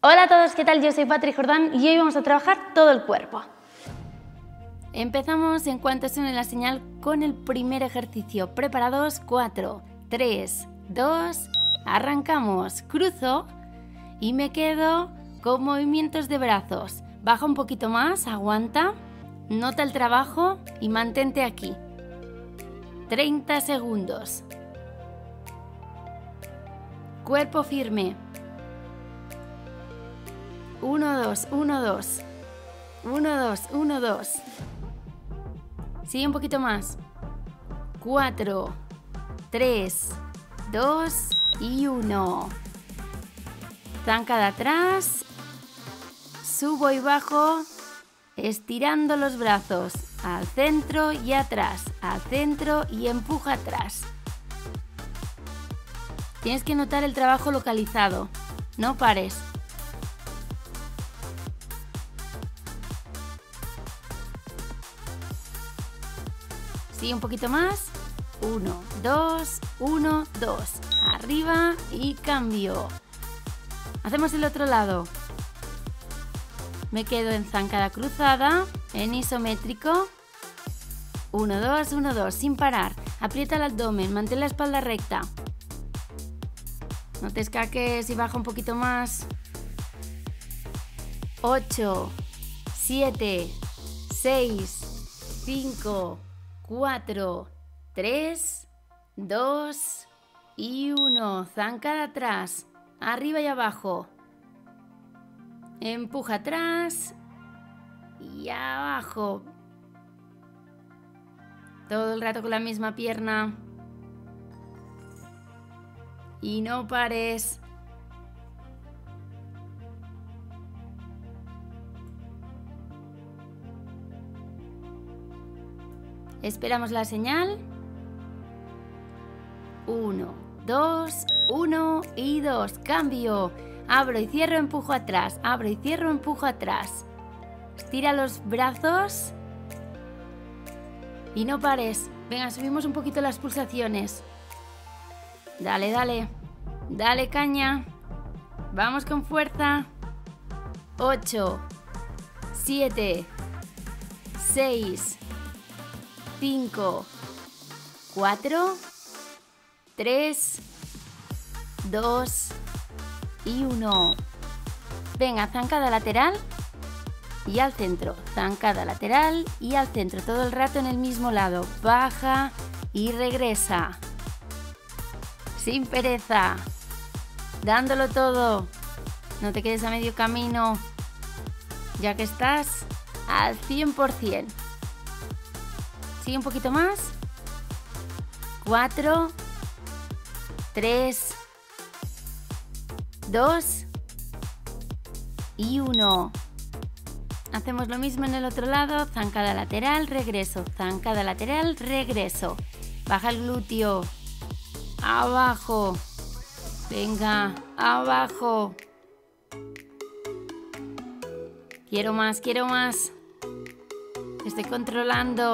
Hola a todos, ¿qué tal? Yo soy Patri Jordán y hoy vamos a trabajar todo el cuerpo. Empezamos en cuanto suene la señal con el primer ejercicio. Preparados, 4, 3, 2, arrancamos. Cruzo y me quedo con movimientos de brazos. Baja un poquito más, aguanta, nota el trabajo y mantente aquí. 30 segundos. Cuerpo firme. 1, 2, 1, 2. 1, 2, 1, 2. Sigue un poquito más. 4, 3, 2 y 1. Zancada atrás. Subo y bajo, estirando los brazos. Al centro y atrás. Al centro y empuja atrás. Tienes que notar el trabajo localizado. No pares. Sigue un poquito más. 1, 2, 1, 2. Arriba y cambio. Hacemos el otro lado. Me quedo en zancada cruzada, en isométrico. 1, 2, 1, 2, sin parar. Aprieta el abdomen, mantén la espalda recta. No te escaques y baja un poquito más. 8, 7, 6, 5, 4, 3, 2 y 1. Zancada atrás, arriba y abajo. Empuja atrás y abajo. Todo el rato con la misma pierna. Y no pares. Esperamos la señal. 1, 2, 1 y 2. Cambio. Abro y cierro, empujo atrás. Abro y cierro, empujo atrás. Estira los brazos. Y no pares. Venga, subimos un poquito las pulsaciones. Dale, dale. Dale caña. Vamos con fuerza. 8, 7, 6, 5, 4, 3, 2 y 1. Venga, zancada lateral y al centro. Zancada lateral y al centro. Todo el rato en el mismo lado. Baja y regresa. Sin pereza. Dándolo todo. No te quedes a medio camino, ya que estás al 100%. Sigue un poquito más. 4, 3, 2 y 1. Hacemos lo mismo en el otro lado. Zancada lateral, regreso. Zancada lateral, regreso. Baja el glúteo. Abajo. Venga, abajo. Quiero más, quiero más. Estoy controlando.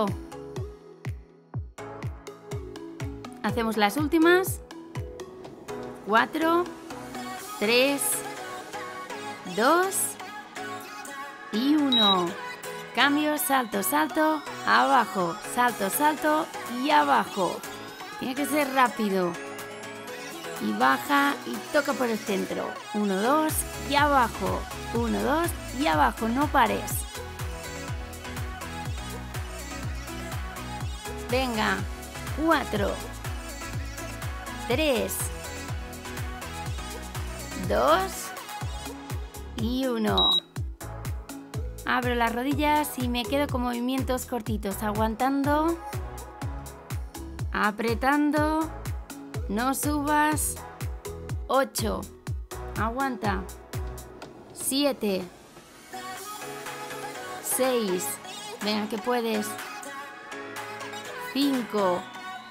Hacemos las últimas. 4, 3, 2 y 1. Cambio, salto, salto, abajo. Salto, salto y abajo. Tiene que ser rápido. Y baja y toca por el centro. 1, 2 y abajo. 1, 2 y abajo. No pares. Venga. 4, 3, 2 y 1. Abro las rodillas y me quedo con movimientos cortitos, aguantando, apretando, no subas. 8, aguanta. 7, 6, venga que puedes. 5,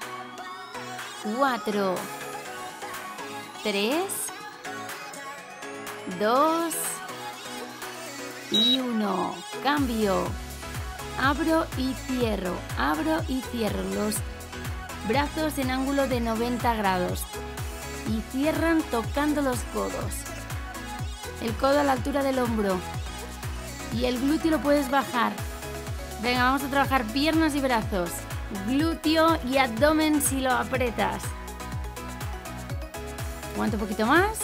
4, 3, 2 y 1. Cambio. Abro y cierro. Abro y cierro los brazos en ángulo de 90 grados. Y cierran tocando los codos. el codo a la altura del hombro. Y el glúteo lo puedes bajar. Venga, vamos a trabajar piernas y brazos. Glúteo y abdomen si lo apretas. Aguanta un poquito más.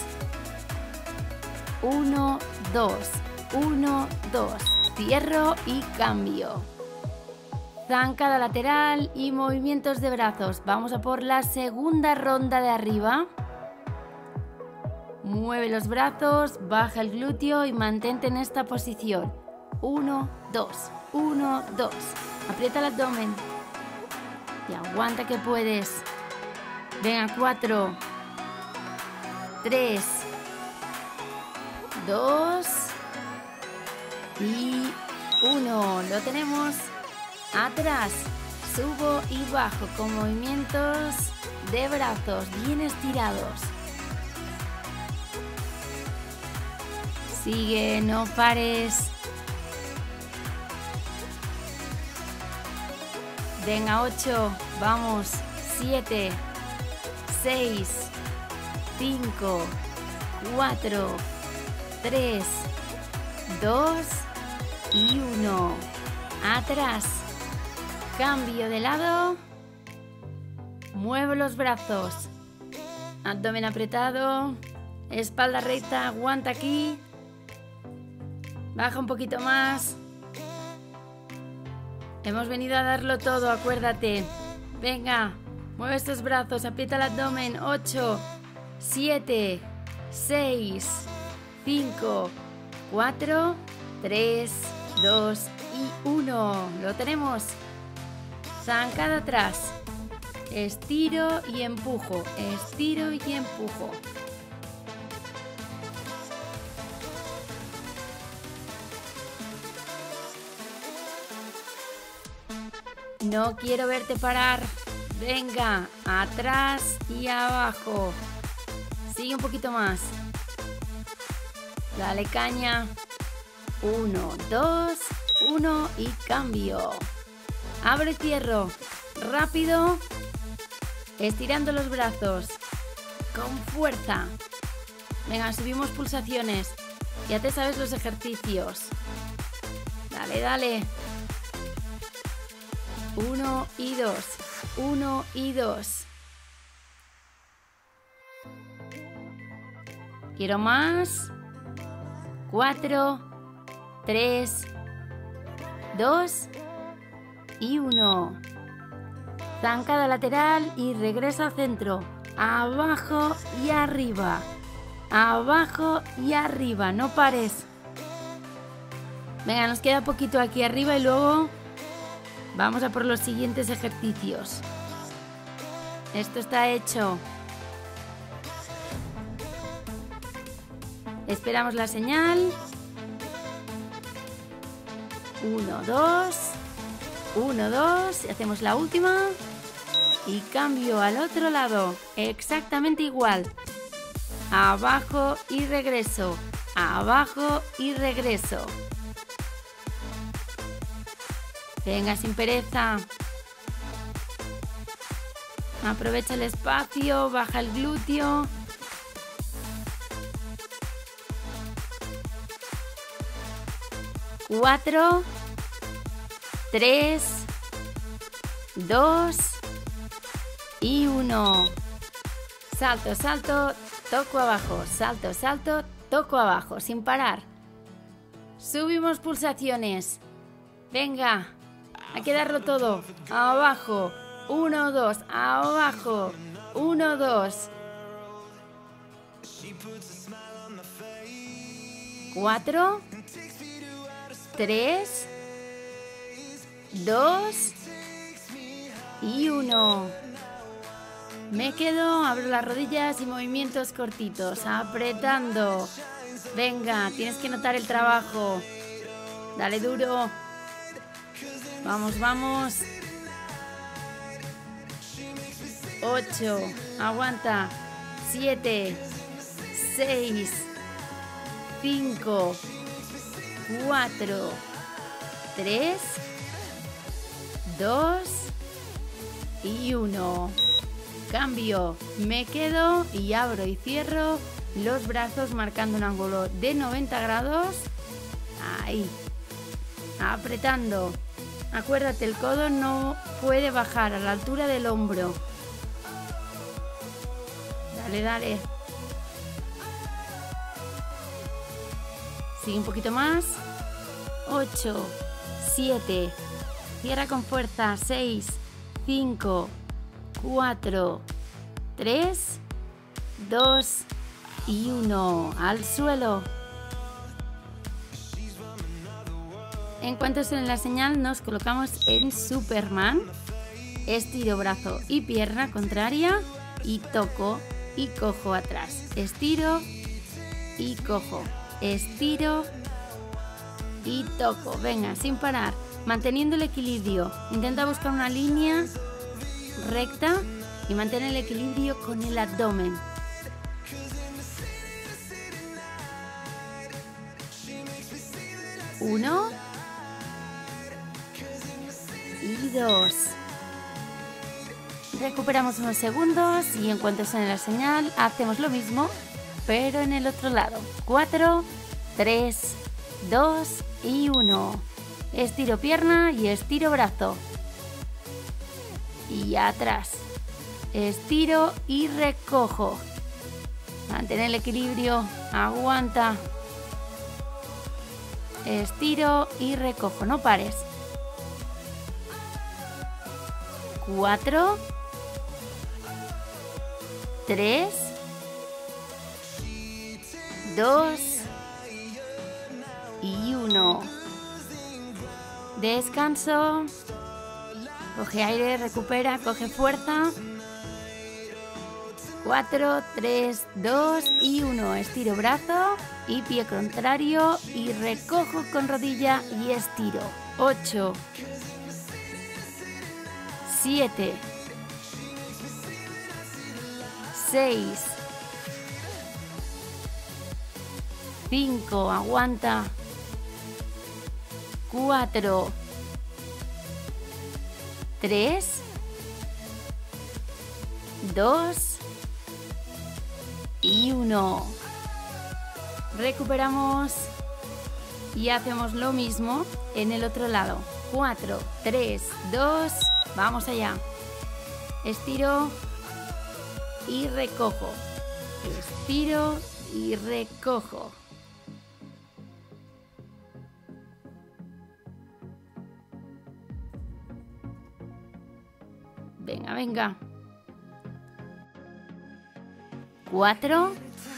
1, 2, 1, 2. Cierro y cambio. Zancada lateral y movimientos de brazos. Vamos a por la segunda ronda de arriba. Mueve los brazos, baja el glúteo y mantente en esta posición. 1, 2, 1, 2. Aprieta el abdomen. Y aguanta que puedes. Venga, 4, 3, 2 y 1. Lo tenemos. Atrás. Subo y bajo con movimientos de brazos bien estirados. Sigue, no pares. Venga, 8, vamos, 7, 6, 5, 4, 3, 2 y 1. Atrás. Cambio de lado. Muevo los brazos. Abdomen apretado. Espalda recta, aguanta aquí. Baja un poquito más. Hemos venido a darlo todo, acuérdate. Venga, mueve estos brazos, aprieta el abdomen. 8, 7, 6, 5, 4, 3, 2 y 1. Lo tenemos. Zancada atrás. Estiro y empujo. Estiro y empujo. No quiero verte parar. Venga, atrás y abajo. Sigue un poquito más. Dale caña. 1, 2, 1 y cambio. Abro y cierro. Rápido. Estirando los brazos. Con fuerza. Venga, subimos pulsaciones. Ya te sabes los ejercicios. Dale, dale. 1 y 2. 1 y 2. Quiero más. 4, 3, 2 y 1. Zancada lateral y regreso al centro. Abajo y arriba. Abajo y arriba. No pares. Venga, nos queda poquito aquí arriba y luego vamos a por los siguientes ejercicios. Esto está hecho. Esperamos la señal. 1, 2. 1, 2. Hacemos la última. Y cambio al otro lado. Exactamente igual. Abajo y regreso. Abajo y regreso. Venga, sin pereza. Aprovecha el espacio, baja el glúteo. Cuatro, 3, 2 y 1. Salto, salto, toco abajo. Salto, salto, toco abajo, sin parar. Subimos pulsaciones. Venga. Hay que darlo todo. Abajo. 1, 2. Abajo. 1, 2. 4, 3, 2 y 1. Me quedo, abro las rodillas y movimientos cortitos. Apretando. Venga, tienes que notar el trabajo. Dale duro. Vamos, vamos. 8. Aguanta. 7. 6. 5. 4. 3. 2. Y 1. Cambio. Me quedo y abro y cierro los brazos marcando un ángulo de 90 grados. Ahí, apretando. Acuérdate, el codo no puede bajar a la altura del hombro. Dale, dale. Sigue un poquito más. 8, 7. Cierra con fuerza. 6, 5, 4, 3, 2 y 1. Al suelo. En cuanto suene la señal, nos colocamos en Superman. Estiro brazo y pierna contraria y toco y cojo atrás. Estiro y cojo. Estiro y toco. Venga, sin parar, manteniendo el equilibrio. Intenta buscar una línea recta y mantén el equilibrio con el abdomen. Uno y 2. Recuperamos unos segundos y en cuanto suene la señal hacemos lo mismo, pero en el otro lado. 4, 3, 2 y 1. Estiro pierna y estiro brazo. Y atrás. Estiro y recojo. Mantén el equilibrio. Aguanta. Estiro y recojo. No pares. 4, 3, 2 y 1. Descanso. Coge aire, recupera, coge fuerza. 4, 3, 2 y 1. Estiro brazo y pie contrario y recojo con rodilla y estiro. 8, 7, 6, 5, aguanta. 4, 3, 2 y 1. Recuperamos y hacemos lo mismo en el otro lado. 4, 3, 2, vamos allá. Estiro y recojo. Estiro y recojo. Venga, venga. 4,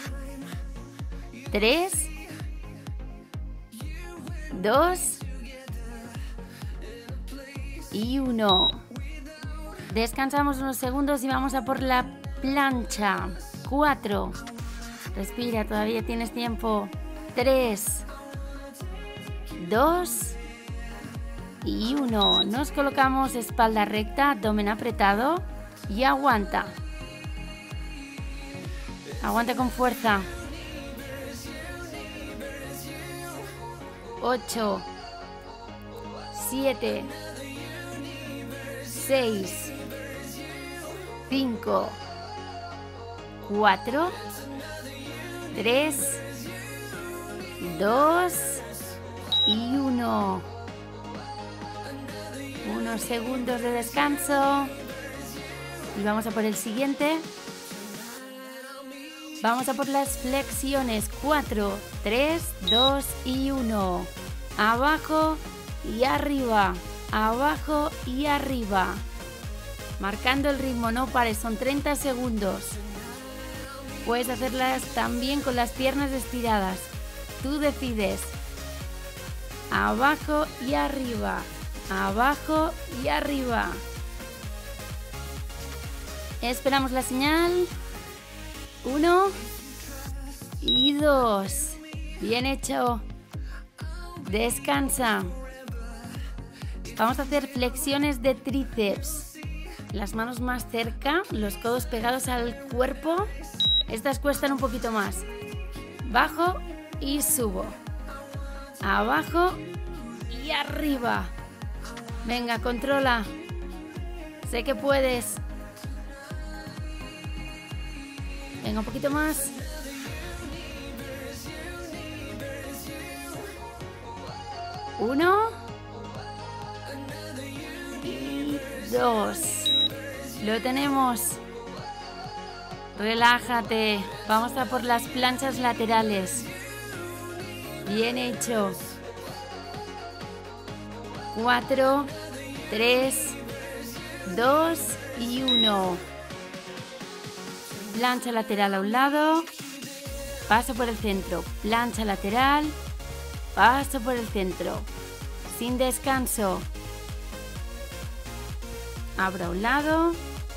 3, 2 y 1. Descansamos unos segundos y vamos a por la plancha. 4. Respira, todavía tienes tiempo. 3, 2 y 1. Nos colocamos espalda recta, abdomen apretado y aguanta. Aguanta con fuerza. 8, 7, 6, 5, 4, 3, 2 y 1. Unos segundos de descanso y vamos a por el siguiente. Vamos a por las flexiones. 4, 3, 2 y 1. Abajo y arriba. Abajo y arriba. Marcando el ritmo, no pares, son 30 segundos. Puedes hacerlas también con las piernas estiradas. Tú decides. Abajo y arriba. Abajo y arriba. Esperamos la señal. 1 y 2. Bien hecho. Descansa. Vamos a hacer flexiones de tríceps. Las manos más cerca, los codos pegados al cuerpo. Estas cuestan un poquito más. Bajo y subo. Abajo y arriba. Venga, controla. Sé que puedes. Venga, un poquito más. 1 y 2. Lo tenemos. Relájate. Vamos a por las planchas laterales. Bien hecho. 4, 3, 2 y 1. Plancha lateral a un lado. Paso por el centro. Plancha lateral. Paso por el centro. Sin descanso. Abro a un lado.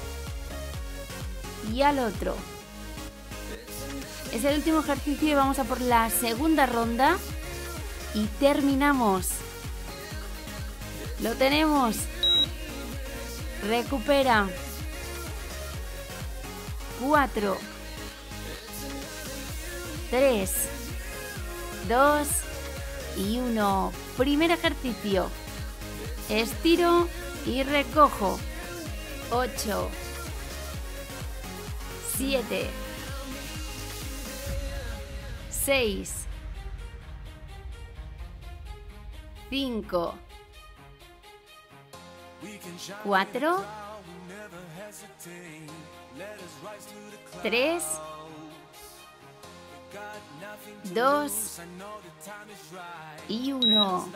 Y al otro. Es el último ejercicio y vamos a por la segunda ronda. Y terminamos. Lo tenemos. Recupera. 4, 3, 2 y 1. Primer ejercicio. Estiro y recojo. 8, 7, 6, 5, 4, 3, 2 y 1.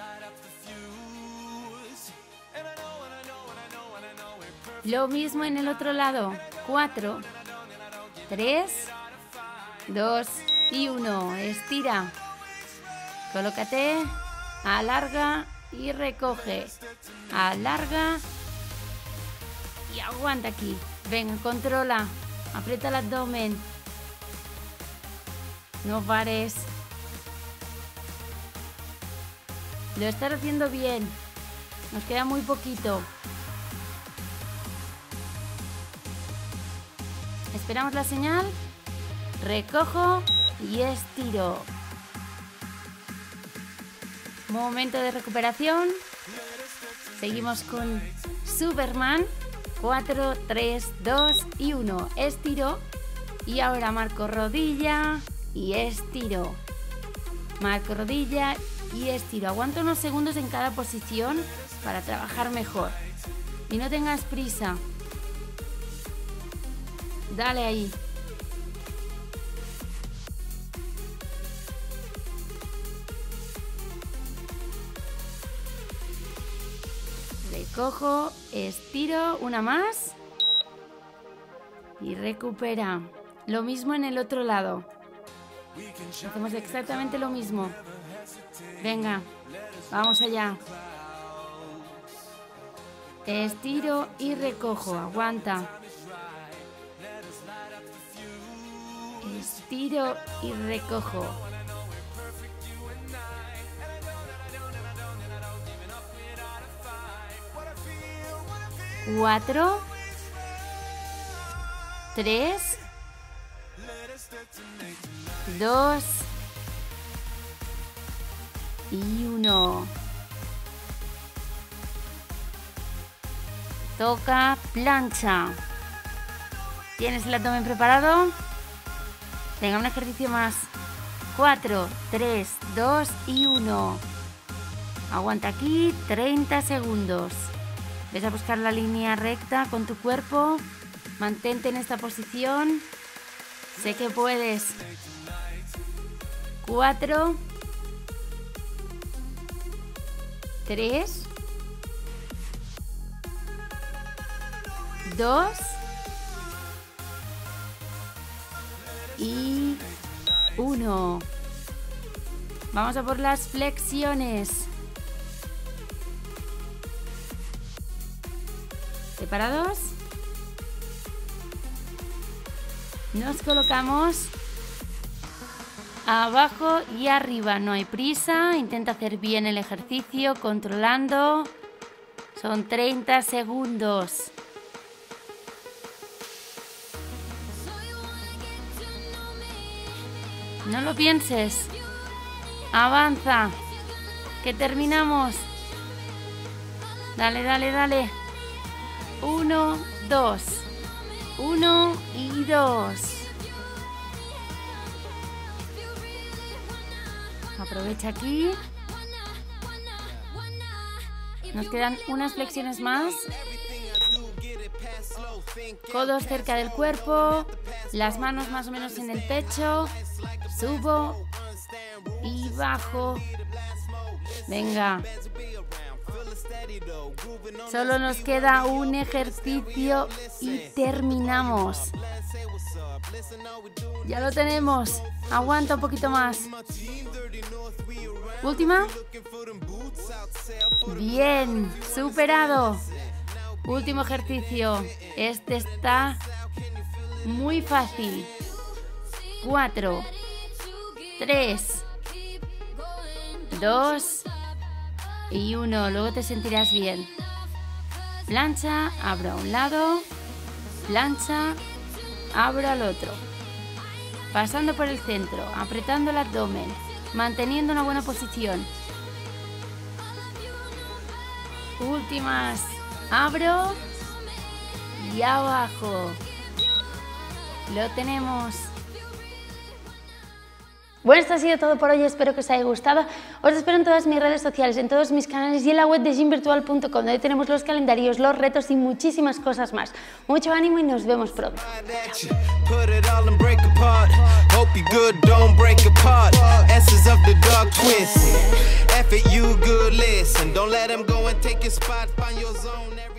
Lo mismo en el otro lado. 4, 3, 2 y 1. Estira. Colócate. Alarga y recoge. Alarga y aguanta aquí. Venga, controla. Aprieta el abdomen. No pares. Lo estás haciendo bien. Nos queda muy poquito. Esperamos la señal. Recojo y estiro. Momento de recuperación. Seguimos con Superman. 4, 3, 2 y 1. Estiro. Y ahora marco rodilla y estiro. Marco rodilla y estiro. Aguanto unos segundos en cada posición para trabajar mejor. Y no tengas prisa. Dale ahí. Recojo, estiro, una más. Y recupera. Lo mismo en el otro lado. Hacemos exactamente lo mismo. Venga, vamos allá. Estiro y recojo. Aguanta. Estiro y recojo. Cuatro, 3, 2 y 1. Toca plancha. ¿Tienes el abdomen preparado? Venga, un ejercicio más. 4, 3, 2 y 1. Aguanta aquí 30 segundos. Ves a buscar la línea recta con tu cuerpo. Mantente en esta posición. Sé que puedes. 4, 3, 2 y 1. Vamos a por las flexiones. ¿Preparados? Nos colocamos abajo y arriba. No hay prisa. Intenta hacer bien el ejercicio controlando. Son 30 segundos. No lo pienses. Avanza. Que terminamos. Dale, dale, dale. 1, 2. 1 y 2. Aprovecha aquí. Nos quedan unas flexiones más. Codos cerca del cuerpo, las manos más o menos en el pecho. Subo y bajo. Venga. Solo nos queda un ejercicio y terminamos. Ya lo tenemos. Aguanta un poquito más. Última. Bien, superado. Último ejercicio. Este está muy fácil. 4, 3, 2 y 1. Luego te sentirás bien. Plancha, abro a un lado. Plancha, abro al otro. Pasando por el centro, apretando el abdomen, manteniendo una buena posición. Últimas. Abro y abajo. Lo tenemos. Bueno, esto ha sido todo por hoy, espero que os haya gustado. Os espero en todas mis redes sociales, en todos mis canales y en la web de gymvirtual.com, donde tenemos los calendarios, los retos y muchísimas cosas más. Mucho ánimo y nos vemos pronto. Chao.